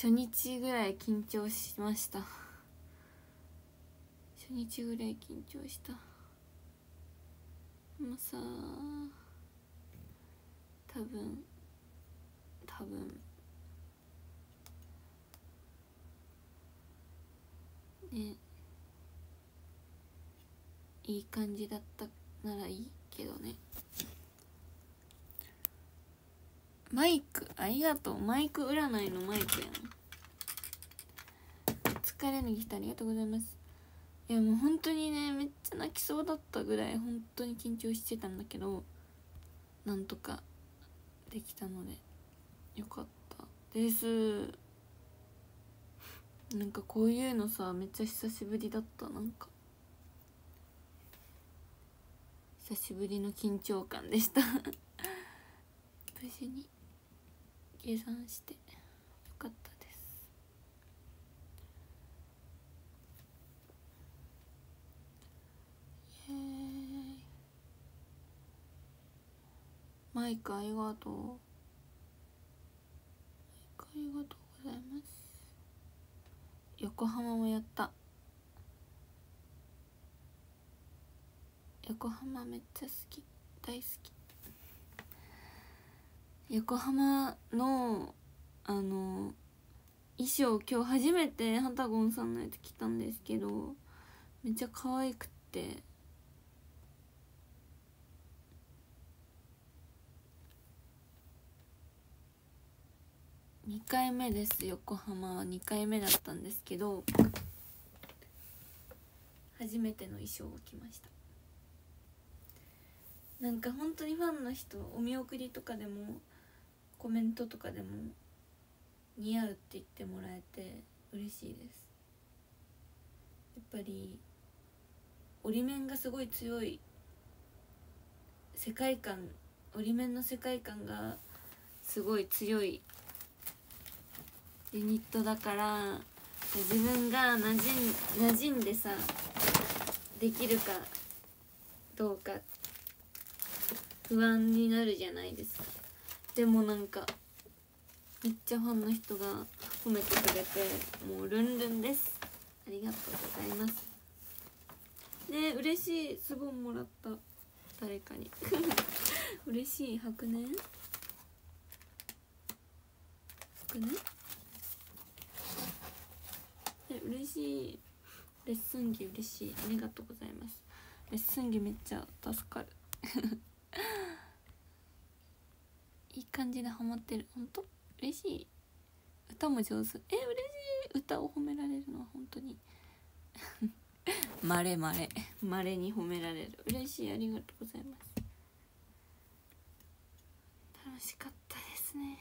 初日ぐらい緊張しました。初日ぐらい緊張した。もうさ、多分ね、いい感じだったならいいけどね。マイクありがとう。マイク占いのマイクやん。疲れに来た、ありがとうございます。いやもう本当にね、めっちゃ泣きそうだったぐらい本当に緊張してたんだけど、なんとかできたのでよかったです。なんかこういうのさ、めっちゃ久しぶりだった。なんか久しぶりの緊張感でした無事に計算してよかったです。マイクありがとう。マイクありがとうございます。横浜もやった。横浜めっちゃ好き、大好き。横浜の衣装、今日初めてハタゴンさんのやつ着たんですけど、めっちゃ可愛くって、2回目です。横浜は2回目だったんですけど、初めての衣装を着ました。なんか本当にファンの人、お見送りとかでもコメントとかでも似合うって言ってもらえて嬉しいです。やっぱり折り面がすごい強い世界観、折り面の世界観がすごい強いユニットだから、自分が馴染んでさできるかどうか不安になるじゃないですか。でもなんかめっちゃファンの人が褒めてくれて、もうルンルンです。ありがとうございます。ね、嬉しい。ズボンもらった、誰かに嬉しい。白年嬉しい。レッスン着嬉しい。ありがとうございます。レッスン着めっちゃ助かるいい感じでハマってる。ほんと嬉しい。歌も上手。嬉しい。歌を褒められるのは本当にまれに褒められる。嬉しい。ありがとうございます。楽しかったですね。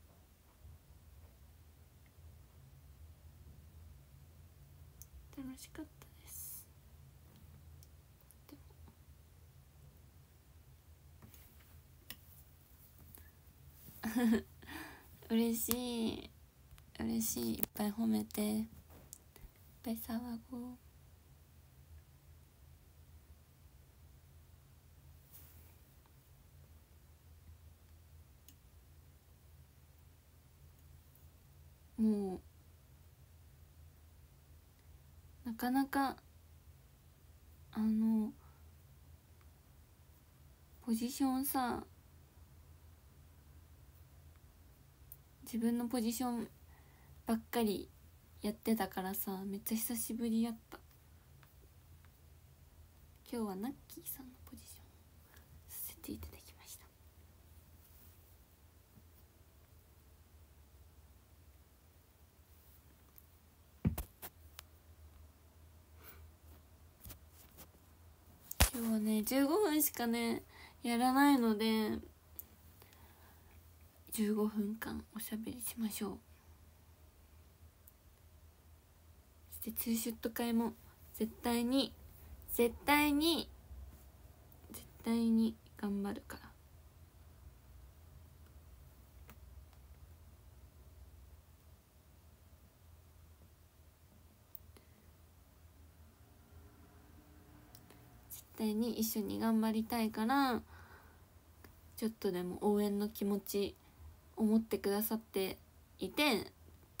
楽しかったです。嬉しい。嬉しい。いっぱい褒めて、いっぱい騒ごう。もうなかなかポジションさ、自分のポジションばっかりやってたからさ、めっちゃ久しぶりやった。今日はナッキーさんのポジションさせていただきました。今日はね15分しかねやらないので、15分間おしゃべりしましょう。そしてツーショット会も絶対に頑張るから。絶対に一緒に頑張りたいから、ちょっとでも応援の気持ち思ってくださっていて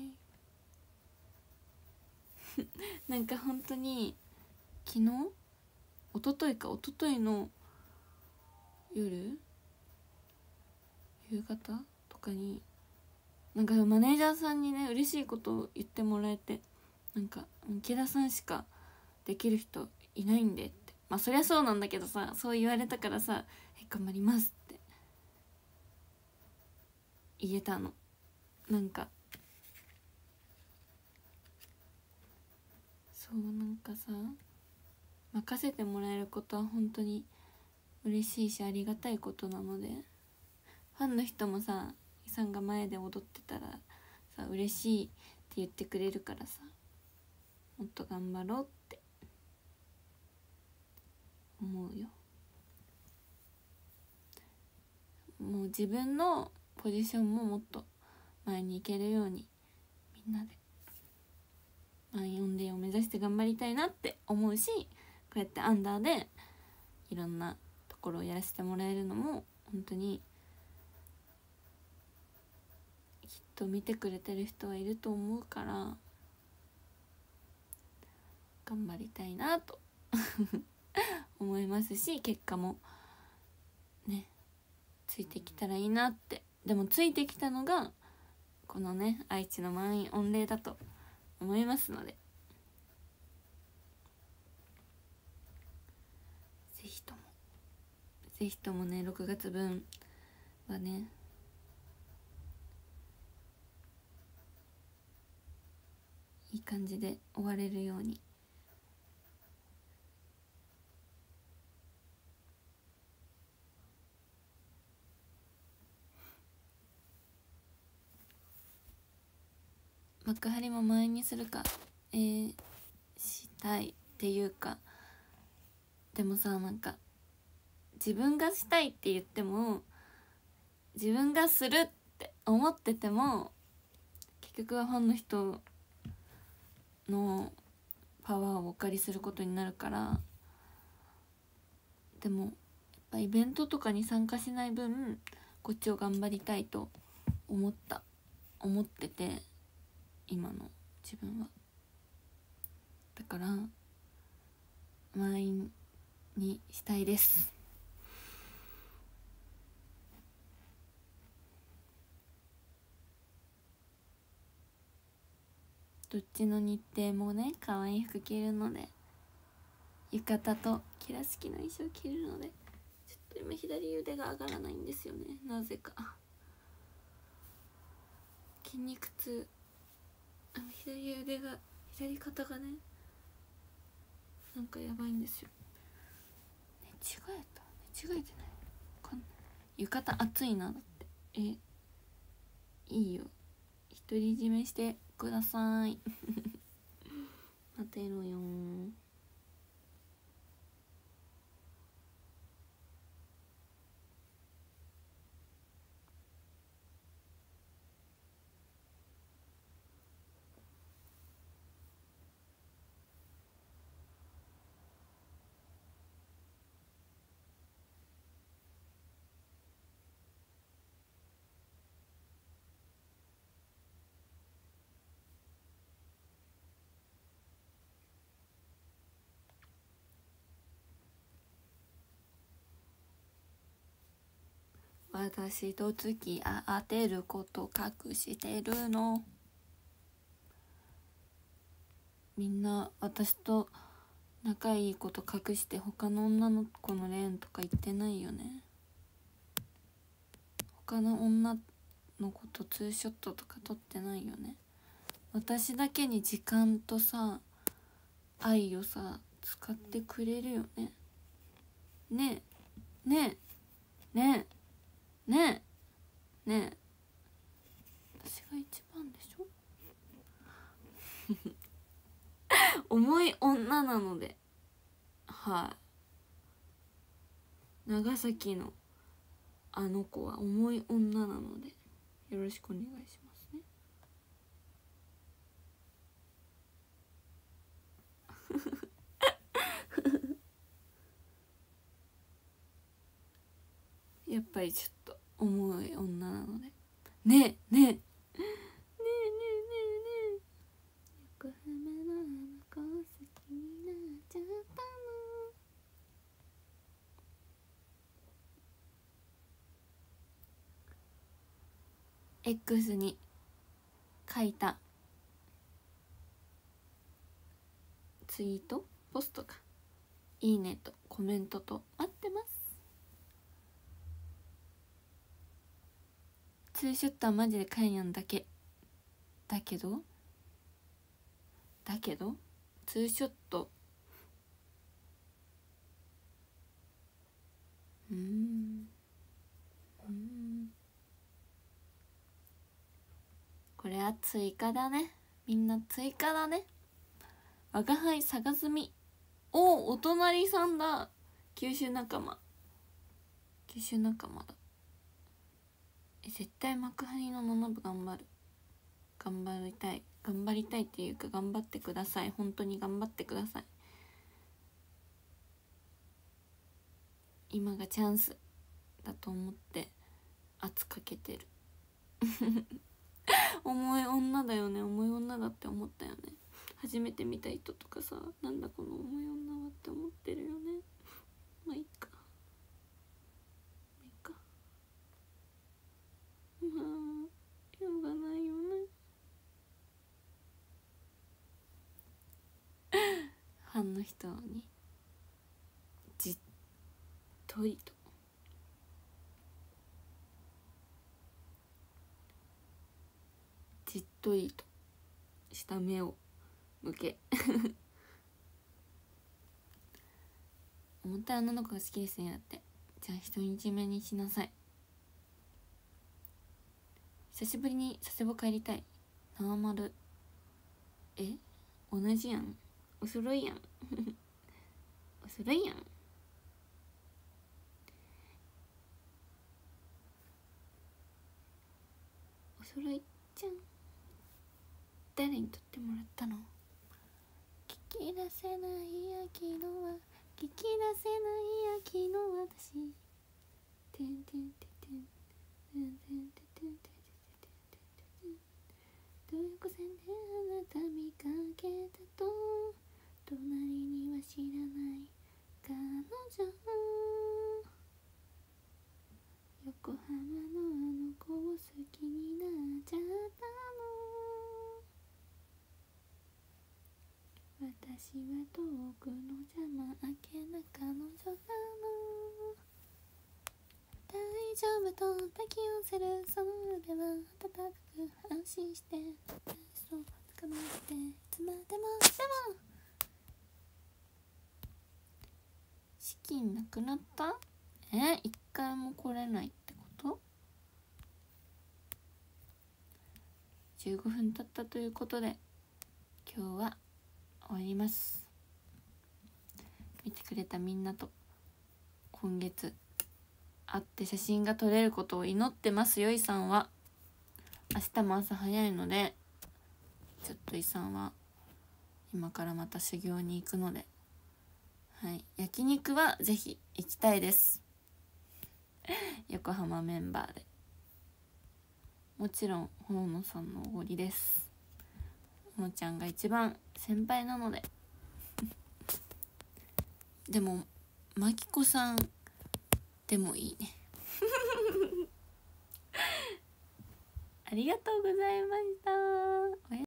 なんか本当に昨日一昨日の夕方とかになんかマネージャーさんにね嬉しいことを言ってもらえて、なんか池田さんしかできる人いないんでって、まあそりゃそうなんだけどさ、そう言われたからさ頑張りますって言えたの。なんかそうなんかさ任せてもらえることは本当に嬉しいしありがたいことなので、ファンの人もさイさんが前で踊ってたらさ嬉しいって言ってくれるからさ、もっと頑張ろうって思うよ。もう自分のポジションももっと前に行けるようにみんなで満員御礼を目指して頑張りたいなって思うし、こうやってアンダーでいろんなところをやらせてもらえるのも本当にきっと見てくれてる人はいると思うから頑張りたいなと思いますし、結果もねついてきたらいいなって。でもついてきたのがこのね愛知の満員御礼だと思いますので、ぜひともね6月分はねいい感じで終われるように幕張も満員にするか、したいっていうか、でもさなんか自分がしたいって言っても自分がするって思ってても結局はファンの人のパワーをお借りすることになるから、でもやっぱイベントとかに参加しない分こっちを頑張りたいと思ってて今の自分は。だから満員にしたいです。どっちの日程もね可愛い服着るので、浴衣とキラ好きの衣装着るので、ちょっと今左腕が上がらないんですよね、なぜか筋肉痛。左肩がねなんかやばいんですよ。寝違えてないかんない。浴衣暑いなだって。 いいよ、独り占めしてください待てろよー。私と付き合ってること隠してるの。みんな私と仲いいこと隠して他の女の子の恋とか言ってないよね。他の女の子とツーショットとか撮ってないよね。私だけに時間とさ愛をさ使ってくれるよね。ねえねえねえねえねえ、私が一番でしょ重い女なので、はい、長崎のあの子は重い女なのでよろしくお願いしますねやっぱりちょっと重い女なので、ねえねえねえねえねえねえ、横浜のあの子好きになっちゃったの。X に書いたツイートポストかいいねとコメントと待ってます。ツーショットはマジでカイニャンだけだけどツーショットこれは追加だね。みんな追加だね。我が輩探すみ。お隣さんだ。九州仲間だ。絶対幕張の7部頑張りたいっていうか頑張ってください。本当に頑張ってください。今がチャンスだと思って圧かけてる重い女だよね。重い女だって思ったよね。初めて見た人とかさ、なんだこの重い女はって思ってるよね。まあいいかまあしょうがないよね。ファンの人にじっとりとした目を向け重たい女の子が好きですね。だってじゃあ独り占めにしなさい。久しぶりに佐世保帰りたい。生丸同じやん。お揃いやんお揃いやん。お揃いじゃん。誰に撮ってもらったの？聞き出せない秋のは聞き出せない秋の私てんてんてんてんてんてんてんてんてんてんてんてんてんてん東横線であなた見かけたと隣には知らない彼女横浜のあの子を好きになっちゃったの。私は遠くの邪魔明けな彼女なの。大丈夫と抱き寄せるその腕は温かく安心してそう捕まっていつまでもでも資金なくなった？一回も来れないってこと？ 15分経ったということで今日は終わります。見てくれたみんなと今月会って写真が撮れることを祈ってますよ。いさんは明日も朝早いのでちょっといさんは今からまた修行に行くので、はい、焼肉はぜひ行きたいです横浜メンバーで。もちろんほののさんのおごりです。ほのちゃんが一番先輩なのででもまきこさんでもいいねありがとうございました。